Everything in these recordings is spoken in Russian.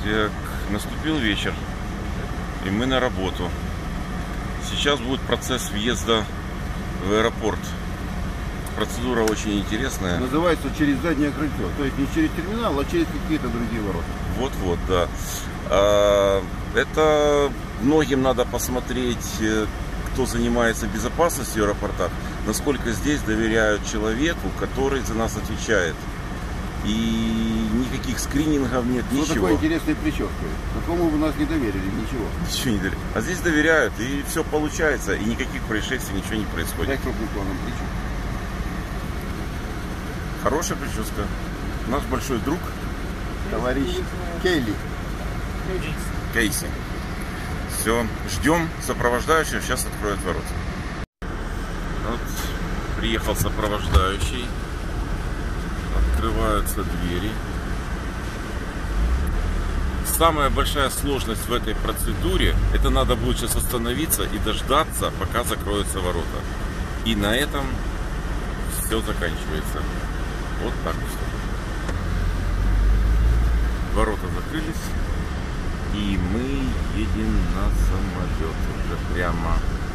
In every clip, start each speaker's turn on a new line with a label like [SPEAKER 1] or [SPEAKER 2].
[SPEAKER 1] Так, наступил вечер, и мы на работу. Сейчас будет процесс въезда в аэропорт. Процедура очень интересная.
[SPEAKER 2] Называется через заднее крыльцо. То есть не через терминал, а через какие-то другие ворота.
[SPEAKER 1] Вот-вот, да. Это многим надо посмотреть, кто занимается безопасностью в аэропортах, насколько здесь доверяют человеку, который за нас отвечает. И никаких скринингов нет, ничего.
[SPEAKER 2] Что такой интересной прической? Такому бы нас не доверили, ничего.
[SPEAKER 1] Ничего не доверяют. А здесь доверяют, и все получается, и никаких происшествий, ничего не происходит.
[SPEAKER 2] Дай крупным планом прическу.
[SPEAKER 1] Хорошая прическа. Наш большой друг.
[SPEAKER 2] Товарищ Кейли.
[SPEAKER 1] Кейси. Все, ждем сопровождающего, сейчас откроют ворота. Вот, приехал сопровождающий. Открываются двери. Самая большая сложность в этой процедуре, это надо будет сейчас остановиться и дождаться, пока закроются ворота. И на этом все заканчивается. Вот так вот. Ворота закрылись, и мы едем на самолет уже прямо.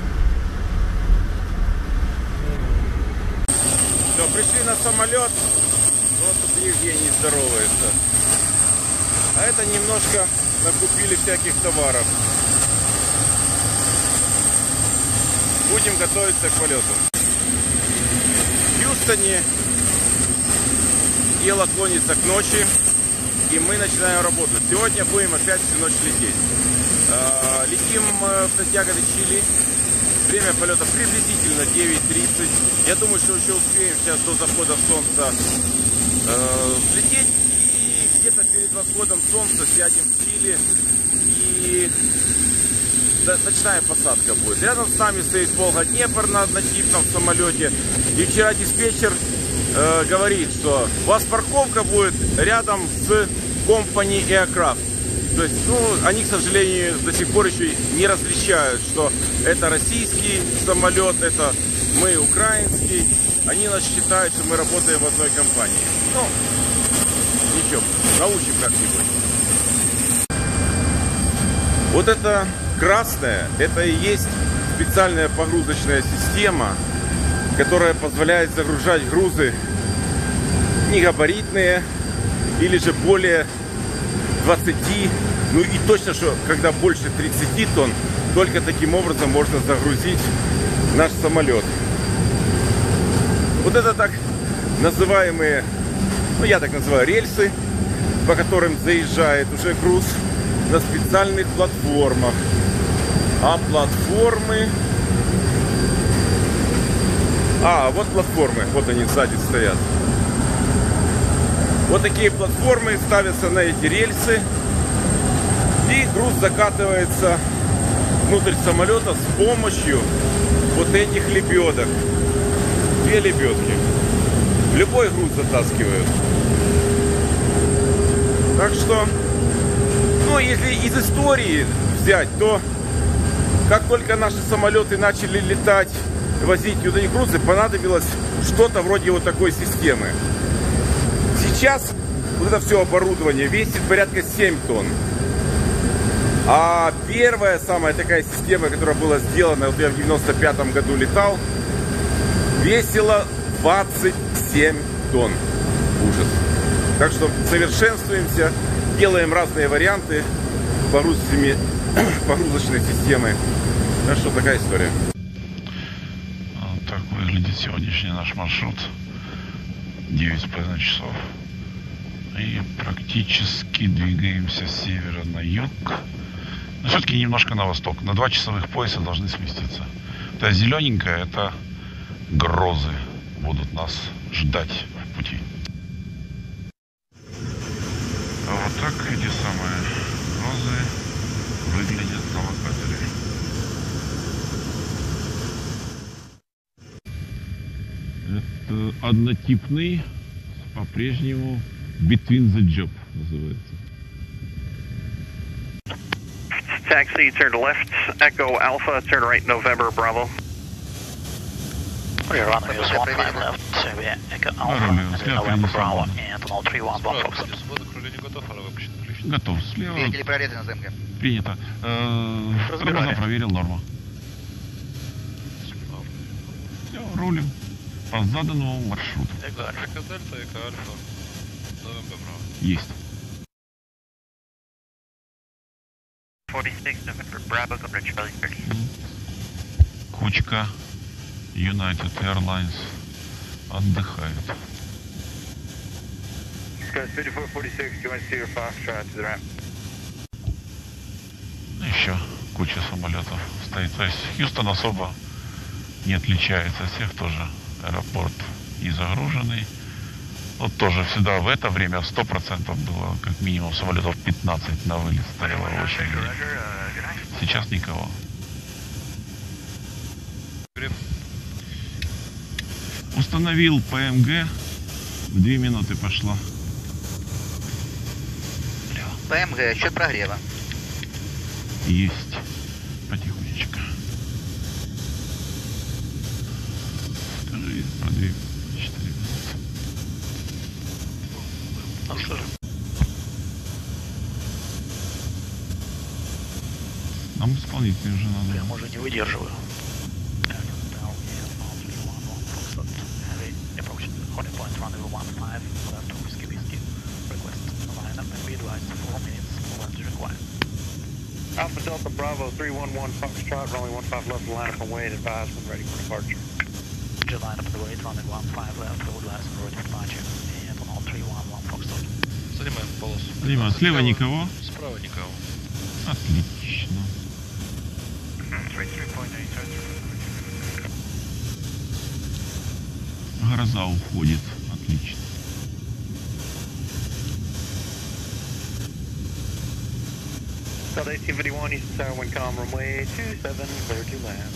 [SPEAKER 1] Все, пришли на самолет. Вот тут Евгений здоровается. А это немножко накупили всяких товаров. Будем готовиться к полету. В Хьюстоне дело клонится к ночи, и мы начинаем работу. Сегодня будем опять всю ночь лететь. Летим в Сантьяго-де-Чили. Время полета приблизительно 9:30. Я думаю, что еще успеем сейчас до захода солнца взлететь. И где-то перед восходом солнца сядем в Чили. И ночная посадка будет. Рядом с нами стоит Волга-Днепр на однотипном самолете. И вчера диспетчер говорит, что у вас парковка будет рядом с Company Aircraft. То есть, они, к сожалению, до сих пор еще не различают, что это российский самолет, это мы украинский. Они нас считают, что мы работаем в одной компании. Ничего, научим как-нибудь. Вот это красное, это и есть специальная погрузочная система, которая позволяет загружать грузы негабаритные или же более 20, ну и точно, что когда больше 30 тонн, только таким образом можно загрузить наш самолет. Вот это так называемые, я так называю, рельсы, по которым заезжает уже груз на специальных платформах. А платформы... вот платформы, вот они сзади стоят. Вот такие платформы ставятся на эти рельсы, и груз закатывается внутрь самолета с помощью вот этих лебедок. 2 лебедки. Любой груз затаскивают. Так что, если из истории взять, то как только наши самолеты начали летать, возить вот эти грузы, понадобилось что-то вроде вот такой системы. Сейчас вот это все оборудование весит порядка 7 тонн. А первая самая такая система, которая была сделана, вот я в 95-м году летал, весила 27 тонн. Ужас. Так что совершенствуемся, делаем разные варианты погрузочной системы. Так что такая история.
[SPEAKER 3] Вот так выглядит сегодняшний наш маршрут. 9,5 часов. И практически двигаемся с севера на юг. Но все-таки немножко на восток. На 2 часовых пояса должны сместиться. Та зелененькая, это грозы будут нас ждать в пути. А вот так эти самые грозы выглядят на локаторе. Это однотипный, по-прежнему Between the Job называется.
[SPEAKER 4] Taxi, turn to left, Echo Alpha, turn right, November, Bravo.
[SPEAKER 5] We're on the 15 left, so we Echo Alpha, November, Bravo, and 131 Bravo.
[SPEAKER 3] Готов. Слева.
[SPEAKER 6] Двигатели прорезаны на ЗМГ.
[SPEAKER 3] Принято. Тормоза проверил, норма. Все, рулим по заданному маршруту.
[SPEAKER 5] Эко Дельта, Эко Альфа. ЗМБ право.
[SPEAKER 3] Есть.
[SPEAKER 4] 46 November Bravo, go to Charlie 30.
[SPEAKER 3] Кучка United Airlines отдыхает.
[SPEAKER 4] Scott 5446, you want to see your Foxtrot to the ramp?
[SPEAKER 3] Еще куча самолетов стоит. То есть Хьюстон особо не отличается от всех, тоже аэропорт и загруженный. Вот тоже всегда в это время 100% было как минимум самолетов 15 на вылет стояло в очереди. Сейчас никого. Установил ПМГ. 2 минуты пошла.
[SPEAKER 6] ПМГ, счет прогрева.
[SPEAKER 3] Есть. Потихонечку. Скажи, про 2-4 минуты.
[SPEAKER 5] Ну что же,
[SPEAKER 3] Нам исполнитель уже надо.
[SPEAKER 5] прям уже не выдерживаю.
[SPEAKER 4] Alpha Delta Bravo 311 Foxtrot, runway 15 left, line up and wait, advise when ready for departure.
[SPEAKER 5] Line up the way, running 15 left, hold last and ready for departure. And on all 311 Foxtrot. Занимаем полосу.
[SPEAKER 3] Слева, слева никого.
[SPEAKER 5] Справа никого.
[SPEAKER 3] Отлично. Гроза уходит. Отлично.
[SPEAKER 4] South 1851, Eastern Tower, Windcom, runway 27, clear to land.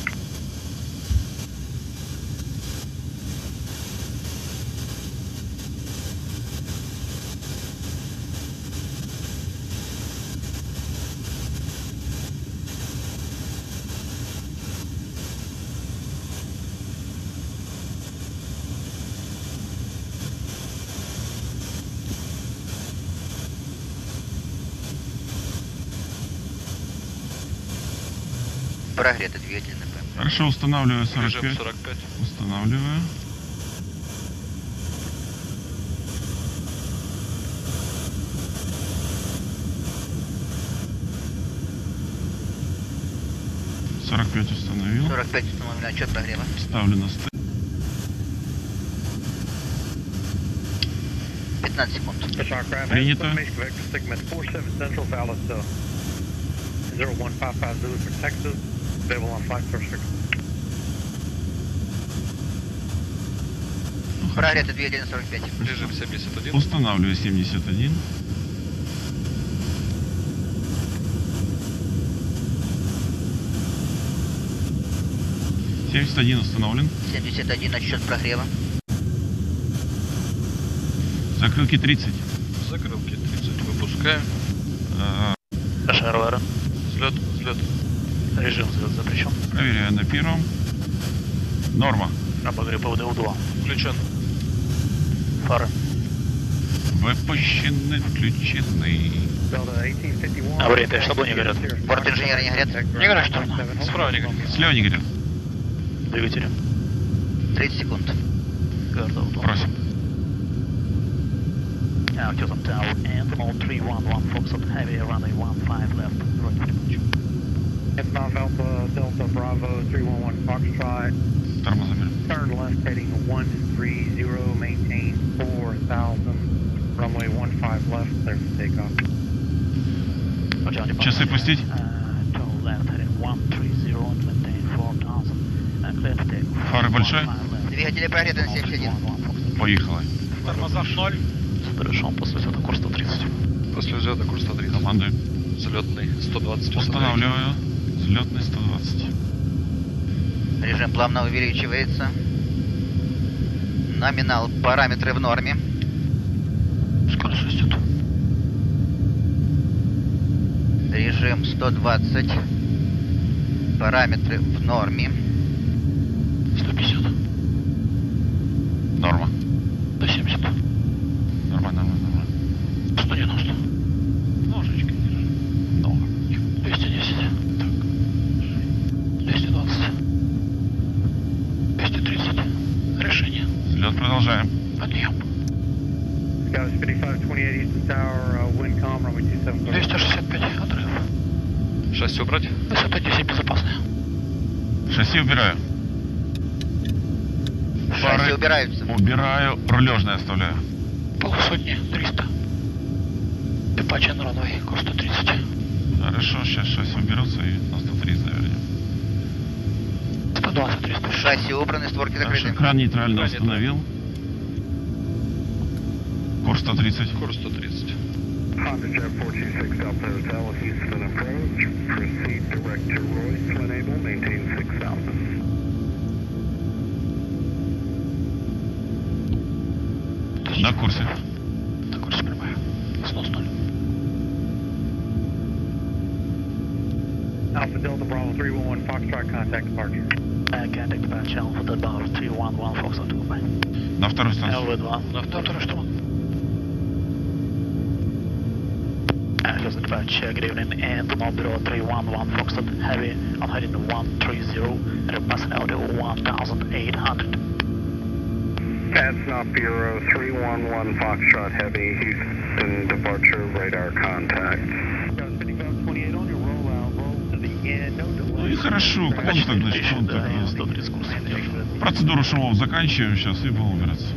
[SPEAKER 6] Прогреты двигатели на ПМГ.
[SPEAKER 3] Хорошо, устанавливаю 45.
[SPEAKER 5] Режим 45.
[SPEAKER 3] Устанавливаю. Установил.
[SPEAKER 6] 45 установлено, отчет прогрева.
[SPEAKER 3] Ставлю на 100.
[SPEAKER 6] 15 секунд.
[SPEAKER 3] Принято.
[SPEAKER 4] Segment 47 Central, Dallas 0155 Zulu for Texas, available on flight source 6.
[SPEAKER 6] Прогреты двигатели на 45.
[SPEAKER 5] Режим 71.
[SPEAKER 3] Устанавливаю 71. Установлен.
[SPEAKER 6] 71, отсчет прогрева.
[SPEAKER 3] Закрылки 30.
[SPEAKER 5] Закрылки 30. Выпускаем.
[SPEAKER 3] ШРВР.
[SPEAKER 5] Взлет, взлет. Режим взлет запрещен.
[SPEAKER 3] Проверяю на первом. Норма.
[SPEAKER 5] Обогрев ПВД-У-2. Включен.
[SPEAKER 3] Фары. Выпущены, включены.
[SPEAKER 5] Авария 5, чтобы не горят.
[SPEAKER 6] Борт инженера не горят?
[SPEAKER 5] Не горят, что ли? Справа не горят.
[SPEAKER 3] Слева не горят.
[SPEAKER 5] Двигатели.
[SPEAKER 6] 30 секунд.
[SPEAKER 3] Просим.
[SPEAKER 5] Houston Tower and all 311 Foxtrot heavy runway 15 left, ready for departure.
[SPEAKER 4] F5 Alpha Delta Bravo 311 Foxtrot.
[SPEAKER 3] Тормозами.
[SPEAKER 4] Turn left heading 130, maintain 4000, runway 15 left, clear for takeoff.
[SPEAKER 3] Часы пустить?
[SPEAKER 5] Turn left heading 130 and maintain 4000, clear for takeoff.
[SPEAKER 3] Фары большой?
[SPEAKER 6] Двигатели прогреты на 71.
[SPEAKER 3] Поехали.
[SPEAKER 5] Тормоза 0. Завершен после взлета курс 130. После взлета курс 130.
[SPEAKER 3] Командуем.
[SPEAKER 5] Взлетный 120.
[SPEAKER 3] Устанавливаю. Взлетный 120.
[SPEAKER 6] Режим плавно увеличивается. Номинал, параметры в норме.
[SPEAKER 5] Скорость растет.
[SPEAKER 6] Режим 120. Параметры в норме.
[SPEAKER 5] 150.
[SPEAKER 3] Норма.
[SPEAKER 5] 170.
[SPEAKER 3] Нормально.
[SPEAKER 5] 190.
[SPEAKER 3] Ну,
[SPEAKER 5] 265, отрыв.
[SPEAKER 7] Шасси убрать?
[SPEAKER 5] Высота 10 безопасная.
[SPEAKER 3] Шасси убираю.
[SPEAKER 6] Шасси убираются.
[SPEAKER 3] Убираю, рулежное оставляю.
[SPEAKER 5] Полусотни, 300. Депача на runway, курс 130.
[SPEAKER 3] Хорошо, сейчас шасси уберутся и на 130 завернем.
[SPEAKER 5] 120, 300.
[SPEAKER 6] Шасси убраны, створки
[SPEAKER 3] Хорошо,
[SPEAKER 6] закрыты.
[SPEAKER 3] кран нейтрально
[SPEAKER 7] Кран
[SPEAKER 3] установил. Курс 130.
[SPEAKER 7] Курс 130.
[SPEAKER 4] Honda Jet 426 Delta Hotel, Houston approach. Proceed direct to Royce when able. Maintain 6000.
[SPEAKER 3] На курсе.
[SPEAKER 5] На курсе прямая. Снос 0.
[SPEAKER 4] Alpha Delta Bravo 311 Foxtrot, contact departure.
[SPEAKER 5] Contact departure, Alpha Delta Bravo 311 Foxtrot, goodbye.
[SPEAKER 3] На вторую станцию.
[SPEAKER 5] LV2, на вторую штурман. Just departure, good evening, and Mobile 311 Foxtrot Heavy on heading 130, repassing audio 1800.
[SPEAKER 4] Padsnop Bureau 311 Foxtrot Heavy, Houston departure, radar contact. 5528 on your rollout, roll to the end, no delay.
[SPEAKER 3] Ну и хорошо, контакт, значит, контакт.
[SPEAKER 5] Да, 130 курс.
[SPEAKER 3] Процедуру шумов заканчиваем сейчас и будем убираться.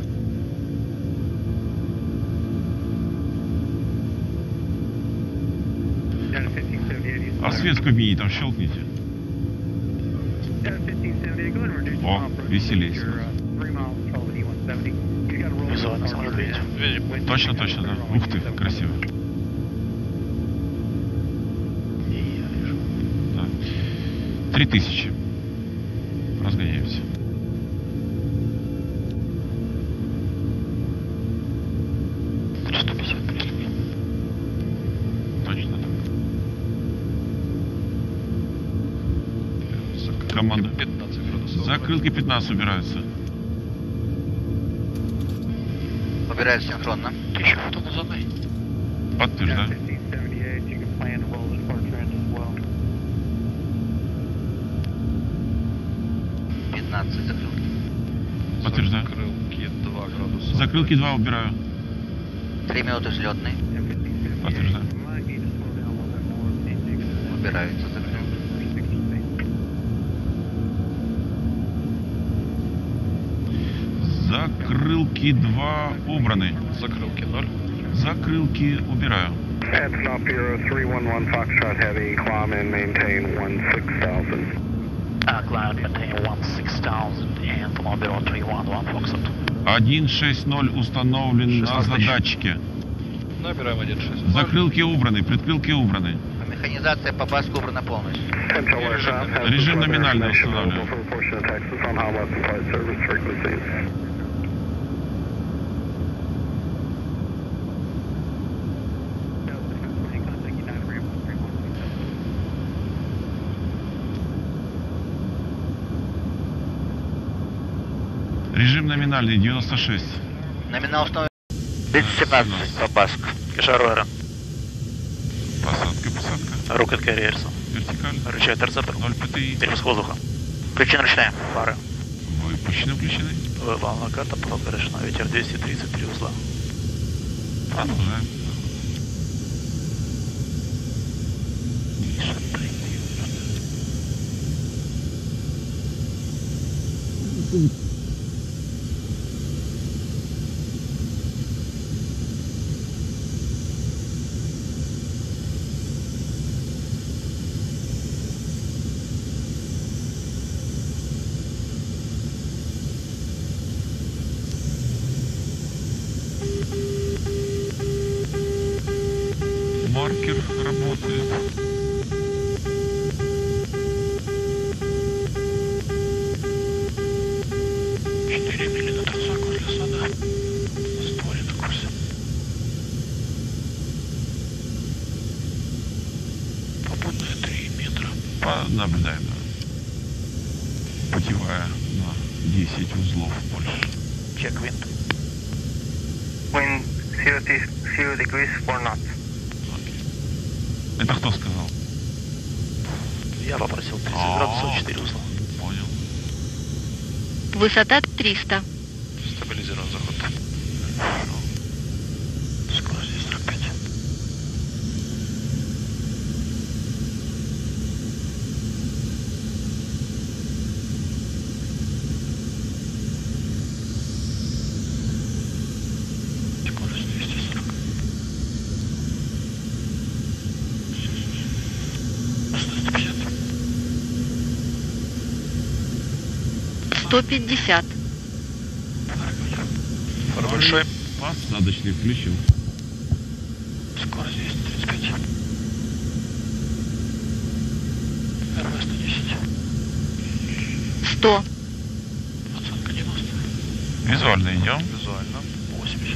[SPEAKER 3] А свет в кабине там щелкните. О, веселее.
[SPEAKER 5] Визуально самолет видите?
[SPEAKER 7] Видим.
[SPEAKER 3] Точно, точно, да. Ух ты, красиво.
[SPEAKER 5] И я вижу.
[SPEAKER 3] Да. 3000. Разгоняемся. Точно так. Команда.
[SPEAKER 7] 15 градусов.
[SPEAKER 3] Закрылки 15 убираются.
[SPEAKER 6] Убирают синхронно.
[SPEAKER 5] 1000 футов назад.
[SPEAKER 3] Подтверждаю.
[SPEAKER 4] 1578, you can plan to roll the departure end as well.
[SPEAKER 6] 15 закрылки.
[SPEAKER 3] Подтверждаю.
[SPEAKER 7] Закрылки 2 градуса.
[SPEAKER 3] Закрылки 2 убираю.
[SPEAKER 6] 3 минуты взлетной.
[SPEAKER 3] Подтверждаю.
[SPEAKER 6] Убираются закрылки.
[SPEAKER 3] Закрылки 2 убраны.
[SPEAKER 7] Закрылки 0.
[SPEAKER 3] Закрылки убираю.
[SPEAKER 4] Padsnop Bureau 311 Foxtrot Heavy, climb and maintain 16,000.
[SPEAKER 5] Cloud maintain 16000 and Mobile 311 Foxtrot.
[SPEAKER 3] 160 установлен на
[SPEAKER 7] 16
[SPEAKER 3] задатчике.
[SPEAKER 7] Набираем 1.6.
[SPEAKER 3] Закрылки убраны, предкрылки убраны.
[SPEAKER 6] Механизация по баску убрана полностью.
[SPEAKER 3] Режим номинальный устанавливаем. Режим номинальный 96.
[SPEAKER 6] Номинал установлен 217 по баску.
[SPEAKER 5] Кашаруэра.
[SPEAKER 3] Посадка.
[SPEAKER 5] Рокет Carriers.
[SPEAKER 3] Вертикаль.
[SPEAKER 5] Рычаг торцептор.
[SPEAKER 3] 0 ПТИ.
[SPEAKER 5] Перепуск воздуха. Включена ручная. Фары.
[SPEAKER 3] Выпущены, включены.
[SPEAKER 5] Волна карта, посадка решена. Ветер 233 узла.
[SPEAKER 3] Продолжаем. Маркер работает. Наблюдаем. Путевая на 10 узлов больше.
[SPEAKER 5] Check wind.
[SPEAKER 4] Wind 0 degrees 4 knots.
[SPEAKER 3] Это кто сказал?
[SPEAKER 5] Я попросил 30 градусов 4 узла.
[SPEAKER 3] Понял.
[SPEAKER 8] Высота 300.
[SPEAKER 7] Стабилизирован заход.
[SPEAKER 5] Скорость здесь 45.
[SPEAKER 8] 150.
[SPEAKER 7] Фар большой.
[SPEAKER 3] Посадочный включил.
[SPEAKER 5] Скорость 235. РВ 110.
[SPEAKER 8] 100.
[SPEAKER 5] Оценка 90.
[SPEAKER 3] Визуально идем.
[SPEAKER 7] Визуально.
[SPEAKER 5] 80.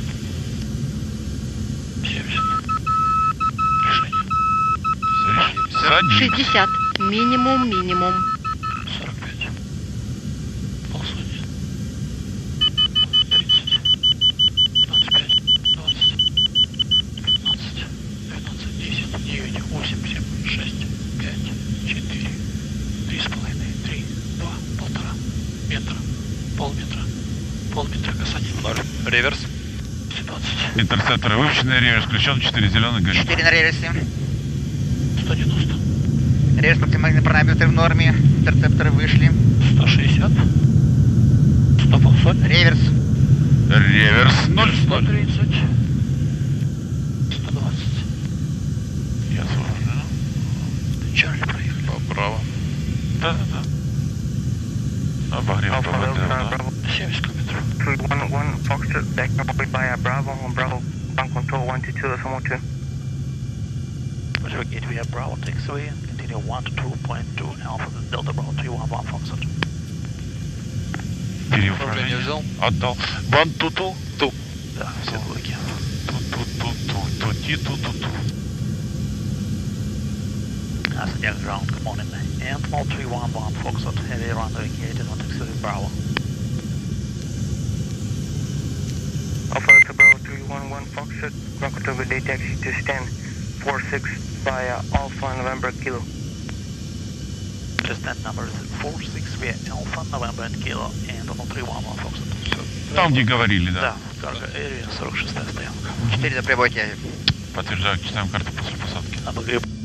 [SPEAKER 5] 70. Решение.
[SPEAKER 3] Садимся.
[SPEAKER 8] 60. Минимум, минимум.
[SPEAKER 5] 45. Полсотни. 30. 25. 20. 15. 12. 10. 9. 8. 7. 6. 5. 4. 3,5. 3. 2. 1,5 метра. Полметра. Полметра касание.
[SPEAKER 7] 0. Реверс.
[SPEAKER 5] 120.
[SPEAKER 3] Интерцепторы выпущены, реверс включен, 4 зеленых горит.
[SPEAKER 6] 4 на реверсе.
[SPEAKER 5] 190.
[SPEAKER 6] Реверс максимальные параметры в норме. Интерцепторы вышли.
[SPEAKER 5] 160. 100.
[SPEAKER 6] Реверс.
[SPEAKER 3] Реверс 0.
[SPEAKER 5] 130. 120.
[SPEAKER 3] Я освобожден.
[SPEAKER 5] Чарли проехали.
[SPEAKER 7] Право.
[SPEAKER 3] Да. Обогрев ПВТ, да.
[SPEAKER 5] 70 километров.
[SPEAKER 4] 311 Foxtrot, back up by Bravo, on Bravo, bank control 122, that's 112.
[SPEAKER 5] Pacific Gateway Bravo takes away, continue 122.2 Alpha Delta Bravo 311 Foxtrot.
[SPEAKER 7] Управление взял.
[SPEAKER 3] Отдал. Ван туту.
[SPEAKER 5] Да, все двойки.
[SPEAKER 3] Ту-ту-ту-ту-ту-ту.
[SPEAKER 5] Ascending ground, come on in. Antmol 311 Foxtrot, heavy runway gate and 160 Bravo.
[SPEAKER 4] Alpha Delta Bravo 311 Foxtrot, ground control with date taxi to stand 46 by Alpha November Kilo.
[SPEAKER 5] Descent number is 46 via Alpha November and Kilo and 311 Foxtrot.
[SPEAKER 3] Там, где говорили, да.
[SPEAKER 5] Да, cargo area, 46-я стоянка.
[SPEAKER 6] 4 на прибытие.
[SPEAKER 3] Подтверждаю, читаем карту после посадки.
[SPEAKER 5] Обогрев